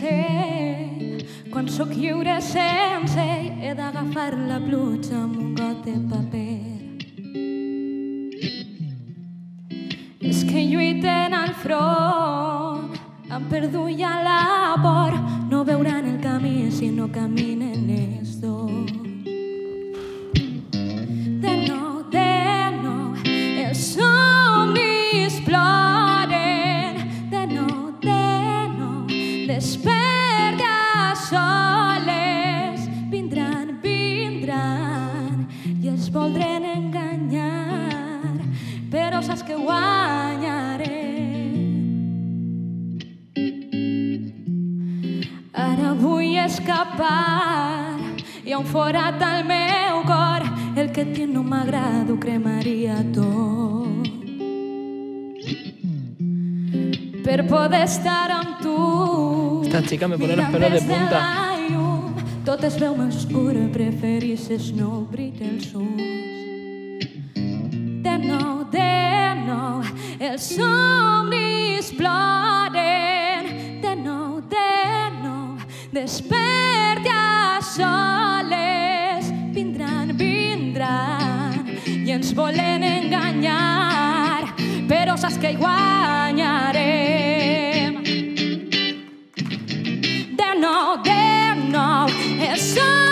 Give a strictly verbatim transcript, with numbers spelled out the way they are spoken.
sé, quan sóc lliure sense ell, he d'agafar la pluja amb un got de paper. És que lluiten al front, han perdut ja la por, no veuran el camí si no caminen els dos. De nou, de nou, els somnis ploren, de nou, de nou, desperta soles, vindran, vindran i els voldrem enganyar, però saps que guanyarem. Ara vull escapar, hi ha un forat al meu cor, el que et no m'agrada ho cremaria tot. Per poder estar amb tu, esta chica me pone los pelos de punta. Tot es veu més oscur, preferisses no obrir els ulls. De nou, de nou, els somnis ploren, de nou, de nou, desperta soles, vindran, vindran i ens volen enganyar, però saps que hi guanyarem. De nou, de nou, els somnis